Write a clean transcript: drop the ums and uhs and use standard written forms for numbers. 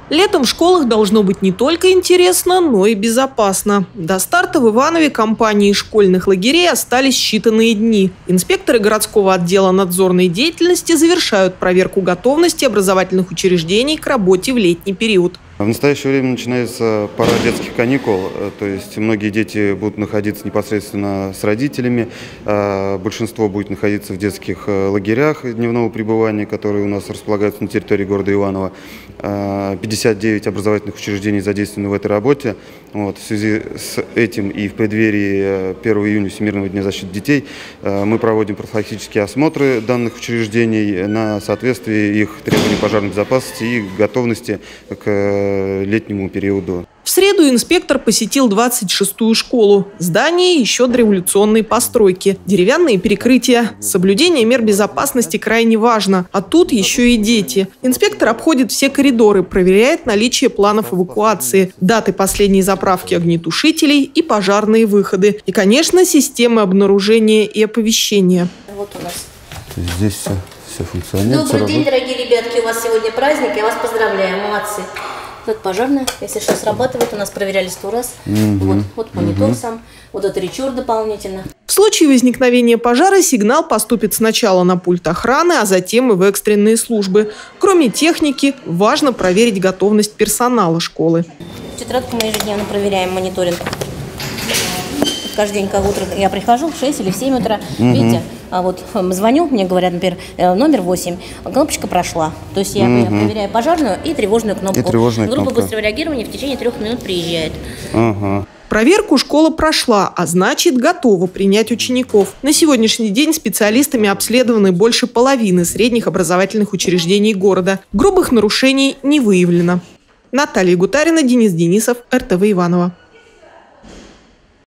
Летом в школах должно быть не только интересно, но и безопасно. До старта в Иванове компании школьных лагерей остались считанные дни. Инспекторы городского отдела надзорной деятельности завершают проверку готовности образовательных учреждений к работе в летний период. В настоящее время начинается пора детских каникул, то есть многие дети будут находиться непосредственно с родителями, большинство будет находиться в детских лагерях дневного пребывания, которые у нас располагаются на территории города Иваново. 59 образовательных учреждений задействованы в этой работе. В связи с этим и в преддверии 1 июня Всемирного дня защиты детей мы проводим профилактические осмотры данных учреждений на соответствие их требованиям пожарной безопасности и готовности к летнему периоду. В среду инспектор посетил 26-ю школу. Здание еще дореволюционной постройки. Деревянные перекрытия. Соблюдение мер безопасности крайне важно. А тут еще и дети. Инспектор обходит все коридоры, проверяет наличие планов эвакуации, даты последней заправки огнетушителей и пожарные выходы. И, конечно, системы обнаружения и оповещения. Вот у нас. Здесь все функционирует. Добрый день, дорогие ребятки. У вас сегодня праздник. Я вас поздравляю. Молодцы. Тут пожарная, если что срабатывает, у нас проверяли 100 раз. Вот монитор сам, вот это речер дополнительно. В случае возникновения пожара сигнал поступит сначала на пульт охраны, а затем и в экстренные службы. Кроме техники, важно проверить готовность персонала школы. В тетрадку мы ежедневно проверяем мониторинг. Каждый день, как утро я прихожу в 6 или в 7 утра, видите, а вот звоню, мне говорят, например, номер 8, кнопочка прошла. То есть я проверяю пожарную и тревожную кнопку. Группа быстрого реагирования в течение 3 минут приезжает. Проверку школа прошла, а значит, готова принять учеников. На сегодняшний день специалистами обследованы больше половины средних образовательных учреждений города. Грубых нарушений не выявлено. Наталья Гутарина, Денис Денисов, РТВ Иваново.